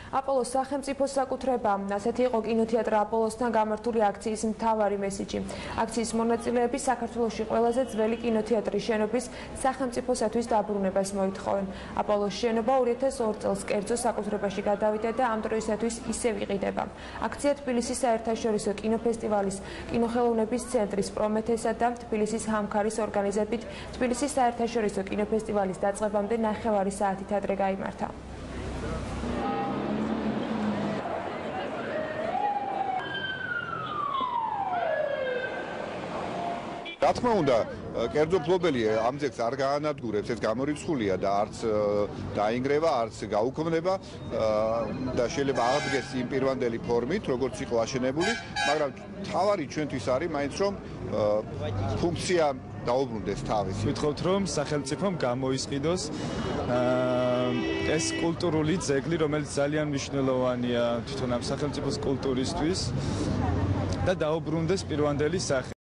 აპოლოს სახელმწიფოს საკუთრება. ასეთი იყო კინოთეატრ აპოლოსთან გამართული აქციის მთავარი მესიჯი. აქციის მონაწილეები საქართველოში ყველაზე ძველი კინოთეატრის შენობის სახელმწიფოსათვის დაბრუნებას მოითხოვენ. აპოლოს შენობა 2002 წელს კერძო საკუთრებაში გადავიდა და ამ დროისათვის ისევ იყიდება. აქცია თბილისის საერთაშორისო კინოფესტივალის, კინოხელოვნების ცენტრის პრომეთესა და თბილისის ჰამქარის ორგანიზებით თბილისის საერთაშორისო კინოფესტივალის დაწყებამდე 9 საათით ადრე გაიმართა. რა თქმა უნდა, კერძო ფლობელი ამ ძეგლს არ გაანადგურებს, ეს გამორიცხულია და არც დაინგრევა, არც გაუქმდება და შეიძლება აღდგეს იმ პირვანდელი ფორმით, როგორც იყო აშენებული, მაგრამ თავარი ჩვენთვის არის მაინც რომ ფუნქცია დაუბრუნდეს თავისი. Ვიტყობთ რომ სახელმწიფომ გამოისყიდოს ეს კულტურული ძეგლი, რომელიც ძალიან მნიშვნელოვანია თვითონ ამ სახელმწიფოს კულტურისთვის და დაუბრუნდეს პირვანდელი სახე.